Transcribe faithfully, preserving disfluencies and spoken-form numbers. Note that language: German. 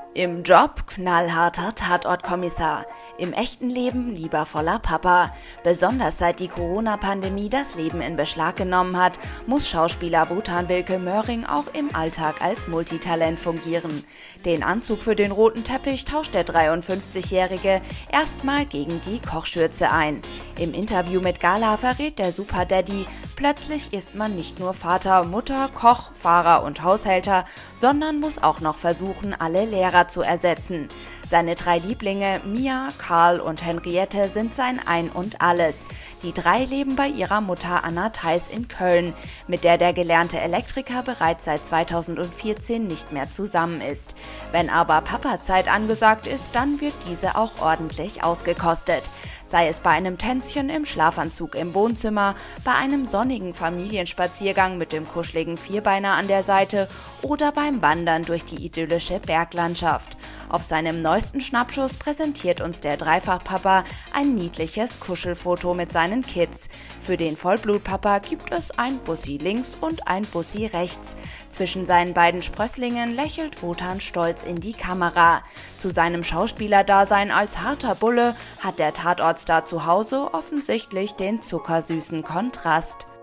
Im Job knallharter Tatortkommissar, im echten Leben liebevoller Papa. Besonders seit die Corona-Pandemie das Leben in Beschlag genommen hat, muss Schauspieler Wotan Wilke Möhring auch im Alltag als Multitalent fungieren. Den Anzug für den roten Teppich tauscht der dreiundfünfzigjährige erstmal gegen die Kochschürze ein. Im Interview mit Gala verrät der Superdaddy, plötzlich ist man nicht nur Vater, Mutter, Koch, Fahrer und Haushälter, sondern muss auch noch versuchen, alle Lehrer zu ersetzen. Seine drei Lieblinge, Mia, Karl und Henriette, sind sein Ein und Alles. Die drei leben bei ihrer Mutter Anna Theis in Köln, mit der der gelernte Elektriker bereits seit zweitausendvierzehn nicht mehr zusammen ist. Wenn aber Papazeit angesagt ist, dann wird diese auch ordentlich ausgekostet. Sei es bei einem Tänzchen im Schlafanzug im Wohnzimmer, bei einem sonnigen Familienspaziergang mit dem kuscheligen Vierbeiner an der Seite oder beim Wandern durch die idyllische Berglandschaft. Auf seinem neuesten Schnappschuss präsentiert uns der Dreifachpapa ein niedliches Kuschelfoto mit seinen Kids. Für den Vollblutpapa gibt es ein Bussi links und ein Bussi rechts. Zwischen seinen beiden Sprösslingen lächelt Wotan stolz in die Kamera. Zu seinem Schauspielerdasein als harter Bulle hat der Tatortstar zu Hause offensichtlich den zuckersüßen Kontrast.